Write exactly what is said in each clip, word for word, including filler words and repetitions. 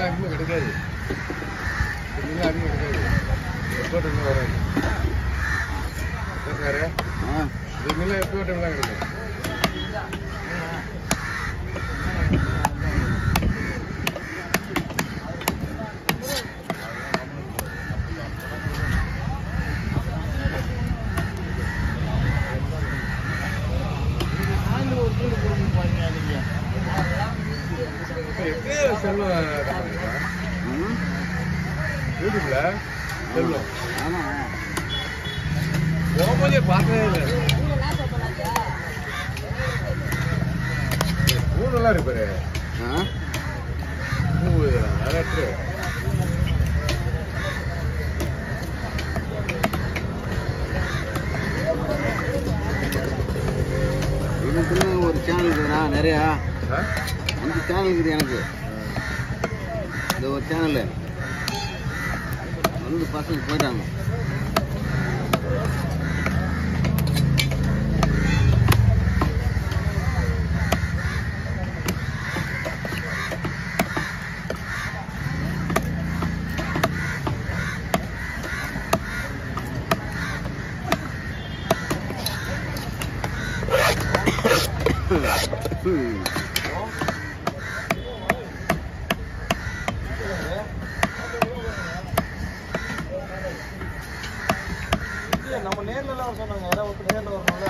அதிகமாக கிடைக்காது. மீன்லாம் அதிகம் கிடைக்காது. எப்போட்டு இன்னும் வராது சார். இது மீன்லாம் எப்போ டைம்லாம் கிடைக்கும். யூடியூப்ல செல்லும் போகும்போதே பார்த்ததே இல்லை. பூ நல்லா இருக்கு பாரு. பூ நிறைய ஒரு சேனல் இருக்குதுண்ணா. நிறையா அஞ்சு சேனல் இருக்குது எனக்கு. இந்த ஒரு சேனலு வந்து பசங்க போயிட்டாங்க. நம்ம நேர்ல எல்லாம் சொன்னாங்க. யாராவது ஒருத்தர் நேர்ல வரணும்ல.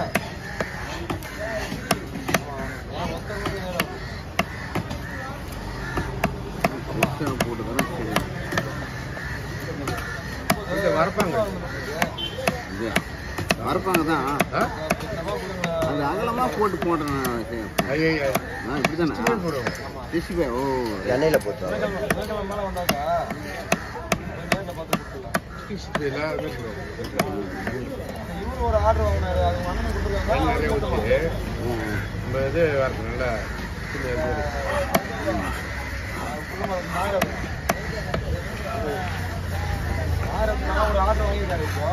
வரப்பாங்க வரப்பாங்க தான். அது அகலமா போட்டு போடுறேன். இப்படிதானே டிஷ்பே. ஓ எண்ணெயில போட்டு ஒரு ஆர்டர் வாங்கினாரு. அது மண்ணு கொடுத்துருக்காங்க. நம்ம இது வரணும் நல்லா ஒரு ஆர்டர் வாங்கியிருக்காரு. இப்போ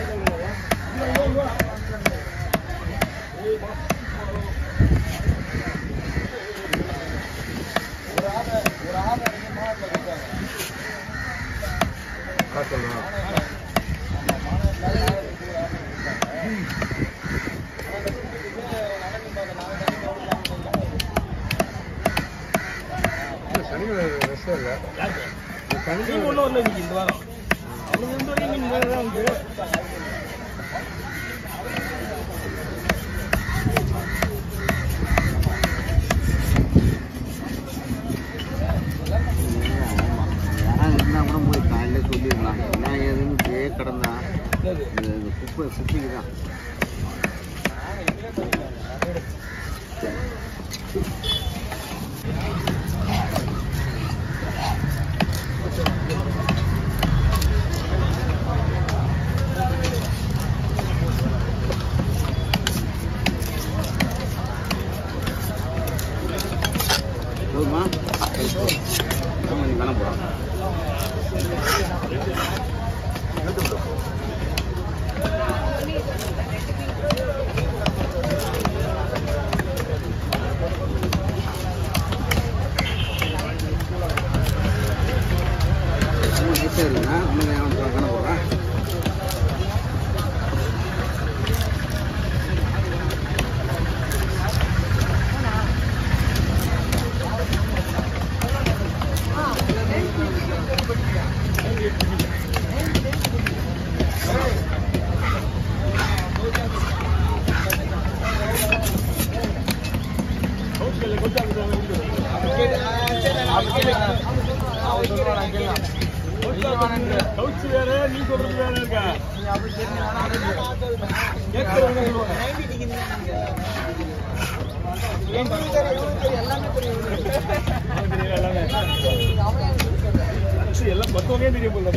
ஒரு ஆர்டர் ஒரு ஆர்டர் மாநிலத்தில் சனிக்கிழமை ரெஸ்ட் இல்லை. சனிக்கிழமை ஒன்றும் வரல இன்னைக்கு இந்த வாரம். அவனுக்கு வந்து வரைக்கும் மீன் தான் வந்து கூட போய் காலையில் சொல்லிடலாம். என்ன ஏதுன்னு பே கிடந்தா குப்பை குப்பைக்கு தான். போதுமா? நீ வேணா போகிறான். இருக்குண்ணா இன்னும் வேணா போகிறான். கவுச்சு வேற நீ சொல்றது வேற இருக்கா? எல்லாம் மொத்தமே தெரியும் போல.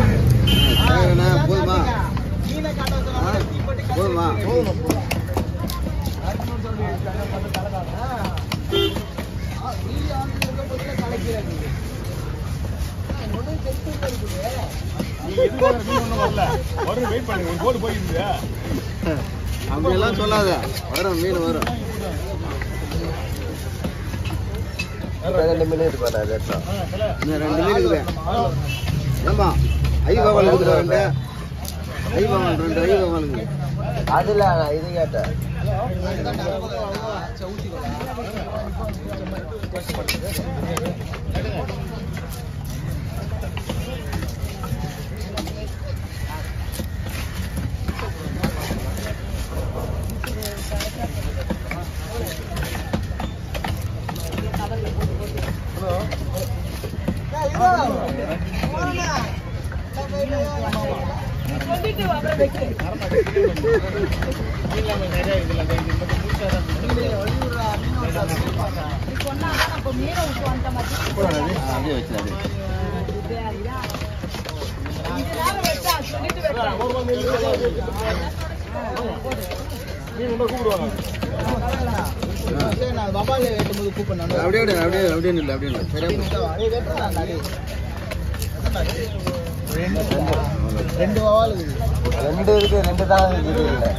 போதுமா போதுமா அப்படியெல்லாம் சொல்லாத, வரும் மீன் வரும். ரெண்டு மீன் இருக்கு, ரெண்டு மீன் இருக்குது. ஏமா ஐபாவால் இருக்குது, ரெண்டு ஐபாவால் ரெண்டு ஐபாவாலுங்க. அதில் இது கேட்டேன். அப்படியே அப்படியே அப்படியே இல்லை அப்படியே இல்லை ரெண்டு வவால் ரெண்டு இருக்கு, ரெண்டு தான் இருக்குது. இல்லை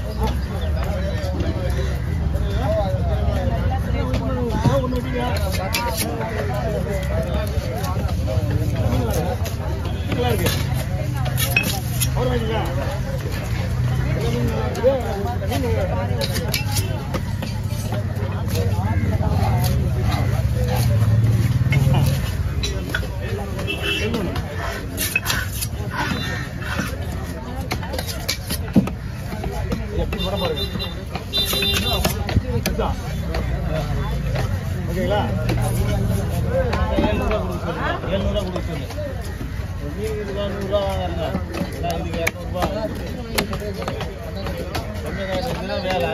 ஓகேங்களா? எழுநூறுவா கொடுத்து எழுநூறுவா கொடுத்து மீன் இதுக்கு நூறுரூவா வாங்க, இதுக்கு இரநூறுபா வேலை.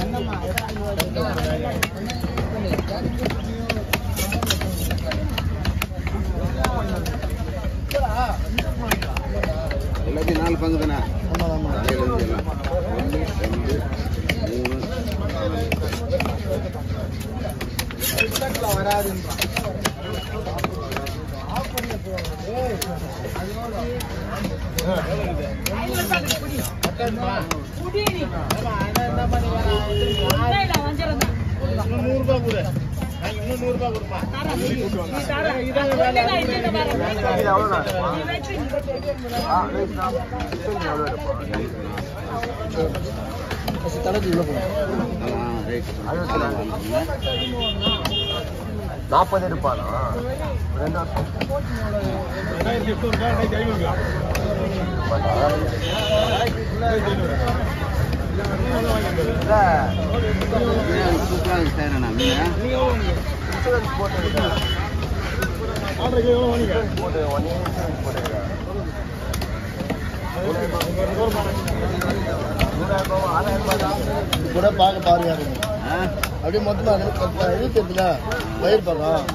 எல்லாத்தையும் நாலு பங்கு தானே? ஒன்று ரெண்டு மூணு வராது. நூறுபா கூட இன்னும் நூறுபா கொடுப்பா. நாற்பது எடுப்பானா? ரெண்டு வருஷம் கூட பார்க்க பாருங்க. அப்படியே மொத்தமா இருபத்தி எட்டுல பயிர் பார்க்கலாம்.